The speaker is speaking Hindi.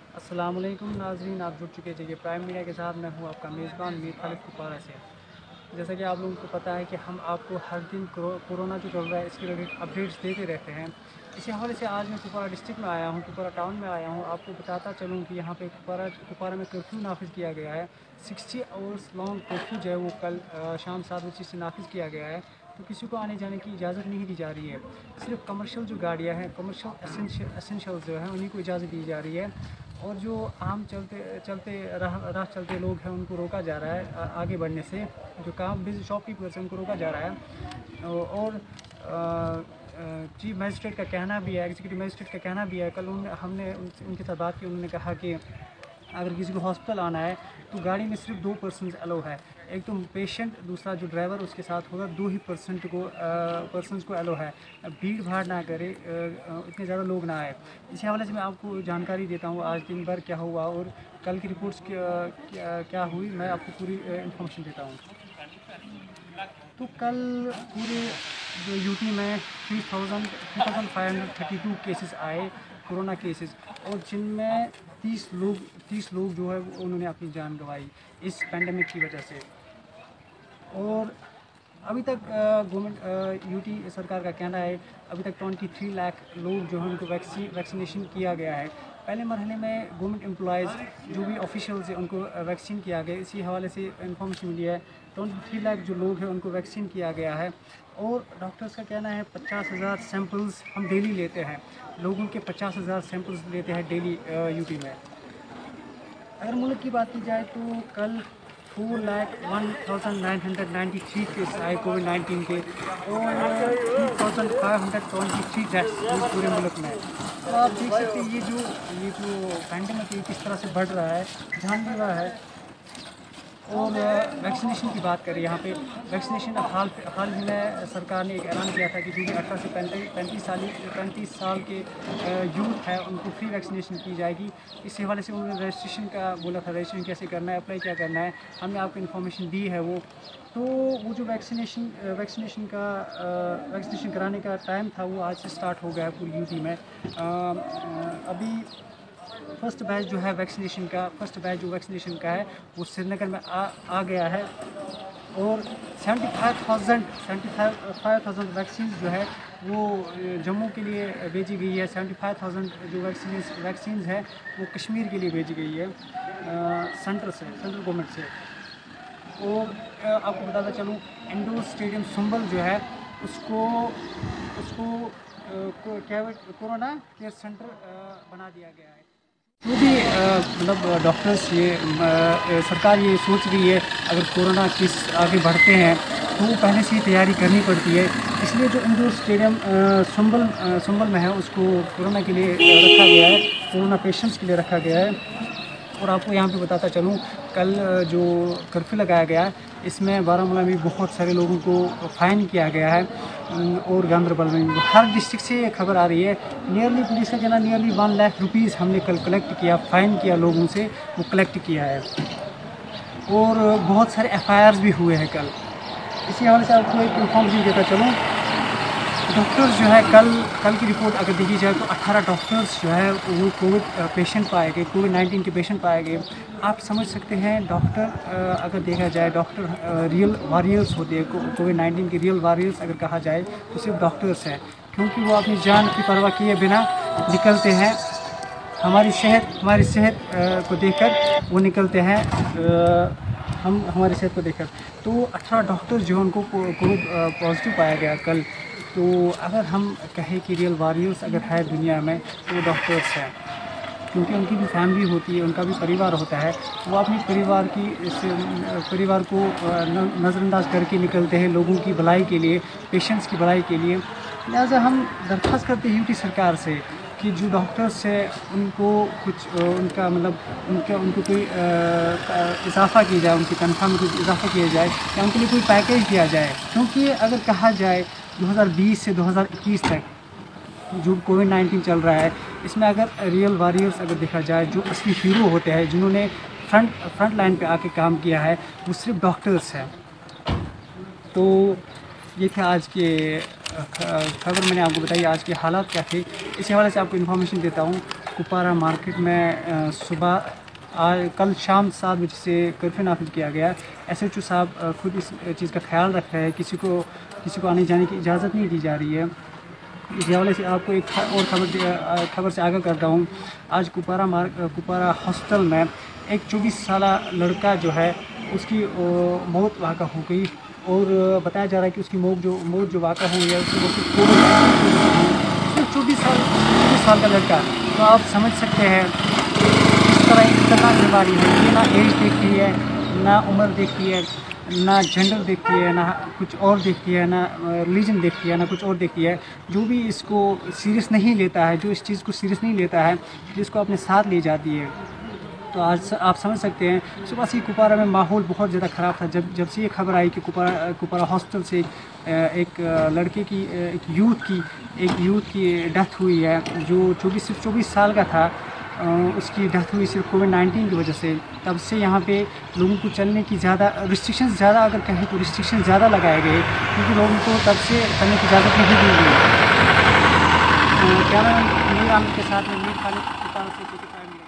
अस्सलाम वालेकुम नाज़रीन, आप जुड़ चुके हैं प्राइम मीडिया के साथ। मैं हूं आपका मेज़बान मीर खालिद कुपवारा से। जैसा कि आप लोगों को पता है कि हम आपको हर दिन कोरोना जो चल रहा है इसके रिलेटेड अपडेट्स देते रहते हैं। इसी हवाले से आज मैं कुपवारा डिस्ट्रिक्ट में आया हूं, कुपवारा टाउन में आया हूं। आपको बताता चलूं कि यहाँ पे कुपवारा में कर्फ्यू नाफिज़ किया गया है। 60 आवर्स लॉन्ग कर्फ्यू जो है वो कल शाम 7 बजे से नाफिज़ किया गया है। तो किसी को आने जाने की इजाज़त नहीं दी जा रही है। सिर्फ कमर्शियल जो गाड़ियाँ हैं, कमर्शियल एसेंशियल जो है उन्हीं को इजाज़त दी जा रही है। और जो आम चलते चलते राह चलते लोग हैं उनको रोका जा रहा है आगे बढ़ने से। जो काम बिजनेस शॉपकीपर्स हैं उनको रोका जा रहा है। और चीफ मजिस्ट्रेट का कहना भी है, एग्जीक्यूटिव मजिस्ट्रेट का कहना भी है। कल हमने उनके साथ बात की। उन्होंने कहा कि अगर किसी को हॉस्पिटल आना है तो गाड़ी में सिर्फ 2 पर्सनस अलो है। एक तो पेशेंट, दूसरा जो ड्राइवर उसके साथ होगा, 2 ही पर्सनस को अलो है। भीड़ भाड़ ना करे, इतने ज़्यादा लोग ना आए। इसी हवाले से मैं आपको जानकारी देता हूँ आज दिन भर क्या हुआ और कल की रिपोर्ट्स क्या हुई। मैं आपको पूरी इन्फॉर्मेशन देता हूँ। तो कल पूरे जो यूटी में 3532 केसेस आए, कोरोना केसेस, और जिनमें 30 लोग जो है उन्होंने अपनी जान गंवाई इस पेंडेमिक की वजह से। और अभी तक गवर्नमेंट यूटी सरकार का कहना है अभी तक 23 लाख लोग जो हैं उनको वैक्सीनेशन किया गया है। पहले मरहले में गवर्नमेंट एम्प्लॉयज़ जो भी ऑफिशियल्स हैं उनको वैक्सीन किया गया। इसी हवाले से इंफॉर्मेशन मिली है 23 लाख जो लोग हैं उनको वैक्सीन किया गया है। और डॉक्टर्स का कहना है 50,000 सैंपल्स हम डेली लेते हैं, लोगों के 50,000 सैंपल्स लेते हैं डेली यूटी में। अगर मुल्क की बात की जाए तो कल 4,01,993 केस आए कोविड-19 के और 2,523 डेथ्स पूरे मुल्क में। तो आप देख सकते हैं ये जो पैंडेमिक है किस तरह से बढ़ रहा है, जानलेवा है। और वैक्सीनेशन की बात करें, यहाँ पे वैक्सीनेशन हाल ही में सरकार ने एक ऐलान किया था कि जो भी 18 से 35 साल के यूथ है उनको फ्री वैक्सीनेशन की जाएगी। इस हवाले से उन्होंने रजिस्ट्रेशन का बोला था, रजिस्ट्रेशन कैसे करना है, अप्लाई क्या करना है, हमने आपको इन्फॉर्मेशन दी है। वो जो वैक्सीनेशन कराने का टाइम था वो आज से स्टार्ट हो गया है पूरी यूपी में। अभी फर्स्ट बैच जो वैक्सीनेशन का है वो श्रीनगर में आ गया है। और 75,000 वैक्सीन जो है वो जम्मू के लिए भेजी गई है। 75,000 जो वैक्सीन है वो कश्मीर के लिए भेजी गई है सेंट्रल गवर्नमेंट से। और आपको बताता चलूँ इंडोर स्टेडियम संबल जो है उसको कोरोना केयर सेंटर बना दिया गया है। जो भी मतलब डॉक्टर्स सरकार ये सोच रही है अगर कोरोना केस आगे बढ़ते हैं तो वो पहले से ही तैयारी करनी पड़ती है। इसलिए जो इंडोर स्टेडियम संबल में है उसको कोरोना के लिए रखा गया है, कोरोना पेशेंट्स के लिए रखा गया है। और आपको यहाँ पे बताता चलूँ कल जो कर्फ्यू लगाया गया है इसमें बारामूला में बहुत सारे लोगों को फ़ाइन किया गया है। और गांदरबल में हर डिस्ट्रिक्ट से ये खबर आ रही है। पुलिस का कहना नियरली 1 लाख रुपीज़ हमने कल कलेक्ट किया, फ़ाइन किया लोगों से, वो कलेक्ट किया है। और बहुत सारे FIRs भी हुए हैं कल। इसी हवाले से आपको एक इन्फॉर्मेशन देता चलूँ, डॉक्टर्स जो है कल की रिपोर्ट अगर देखी जाए तो 18 डॉक्टर्स जो है वो कोविड-19 के पेशेंट पाए गए। आप समझ सकते हैं डॉक्टर अगर देखा जाए डॉक्टर रियल वॉरियर्स होते हैं। कोविड-19 के रियल वॉरियर्स अगर कहा जाए तो सिर्फ डॉक्टर्स हैं, क्योंकि वो अपनी जान की परवाह किए बिना निकलते हैं। हमारी सेहत को देखकर वो निकलते हैं, हमारी सेहत को देखकर। तो 18 डॉक्टर्स जो उनको कोविड पॉजिटिव पाया गया कल। तो अगर हम कहें कि रियल वॉरियर्स अगर है दुनिया में तो वो डॉक्टर्स हैं, क्योंकि उनकी भी फैमिली होती है, उनका भी परिवार होता है। वो अपने परिवार को नज़रअंदाज करके निकलते हैं लोगों की भलाई के लिए, पेशेंट्स की भलाई के लिए। लिहाजा हम दरख्वास्त करते हैं यूटी सरकार से कि जो डॉक्टर्स है उनको कुछ उनको कोई इजाफ़ा किया जाए, उनकी तनख्वाह में कुछ इजाफ़ा किया जाए या उनके लिए कोई पैकेज दिया जाए। क्योंकि अगर कहा जाए 2020 से 2021 तक जो कोविड-19 चल रहा है इसमें अगर रियल वॉरियर्स अगर देखा जाए, जो असली हीरो होते हैं जिन्होंने फ्रंट लाइन पे आके काम किया है, वो सिर्फ डॉक्टर्स हैं। तो ये थे आज के खबर, मैंने आपको बताई आज के हालात क्या थे। इसी हवाले से आपको इन्फॉर्मेशन देता हूँ। कुपवारा मार्केट में सुबह कल शाम 7 बजे से कर्फ्यू नाफिज किया गया। SHO साहब खुद इस चीज़ का ख्याल रख रहे हैं, किसी को आने जाने की इजाज़त नहीं दी जा रही है। इस हवाले से आपको एक और खबर से आगाह करता हूँ। आज कुपवारा हॉस्टल में एक 24 साल लड़का जो है उसकी मौत वाक़ा हो गई और बताया जा रहा है कि उसकी मौत जो वाक़ा हुई है उसकी सिर्फ 24 साल का लड़का। तो आप समझ सकते हैं इस तरह एक खतरनाक बीमारी है। ये ना एज देखती है, ना उम्र देखती है, ना जेंडर देखती है, ना कुछ और देखती है, ना रिलीजन देखती है, ना कुछ और देखती है। जो भी इसको सीरियस नहीं लेता है, जो इस चीज़ को सीरियस नहीं लेता है, जिसको अपने साथ ले जाती है। तो आज आप समझ सकते हैं सुबह से कुपवारा में माहौल बहुत ज़्यादा ख़राब था। जब से ये खबर आई कि कुपवारा हॉस्टल से एक लड़के की एक यूथ की डेथ हुई है जो सिर्फ 24 साल का था। उसकी डेथ हुई सिर्फ कोविड-19 की वजह से। तब से यहाँ पे लोगों को चलने की रिस्ट्रिक्शंस ज़्यादा, अगर कहें तो रिस्ट्रिक्शन ज़्यादा लगाए गए, क्योंकि लोगों को तब से चलने की इजाज़त नहीं दी गई। कैमरा मीर आमिर के साथ में मीर खालिद कुपवारा से।